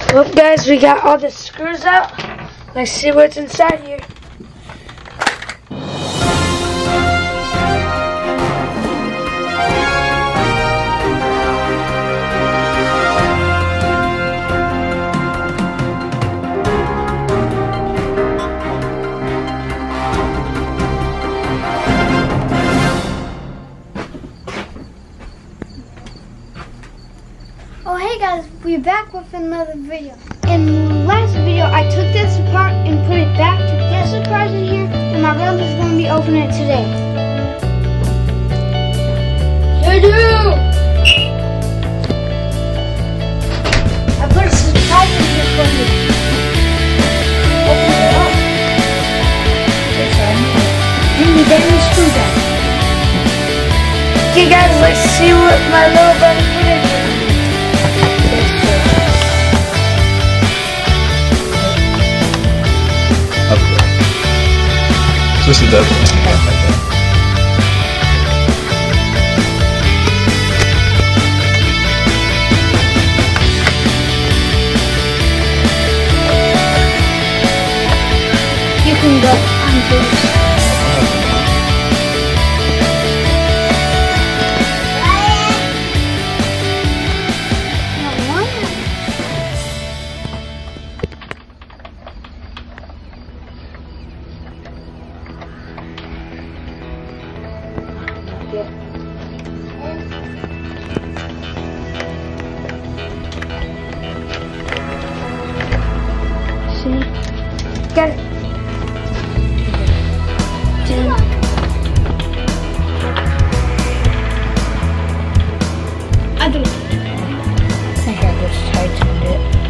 Well, guys, we got all the screws out. Let's see what's inside here. Oh hey guys, we're back with another video. In the last video, I took this apart and put it back to get a surprise in here, and my brother is going to be opening it today. I do! I put a surprise in here for you. Open it up. And we get the screwdriver. Okay guys, let's see what my little brother put in here. This is definitely like that. You can go on this. See? Got it. I do. I think I just tightened it.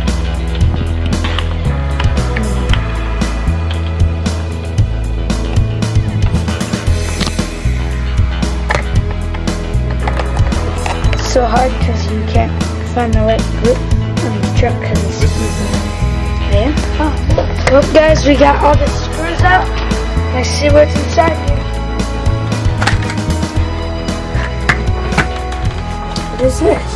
It's so hard because you can't find the right grip on the truck because it's there. Oh. Well, guys, we got all the screws out. Let's see what's inside here. What is this?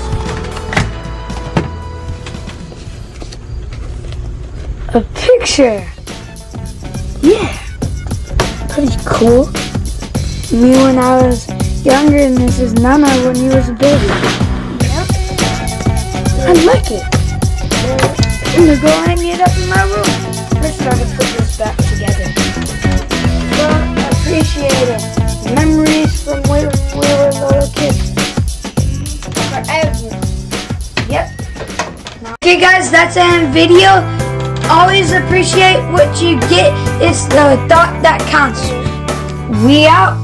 A picture. Yeah. Pretty cool. Me when I was younger, and this is Nana when he was a baby. Yep. I like it. I'm gonna go hang it up in my room. Let's start to put this back together. Well, I appreciate it. Memories from when we were little kids. Forever. Yep. Okay guys, that's the end video. Always appreciate what you get. It's the thought that counts. We out.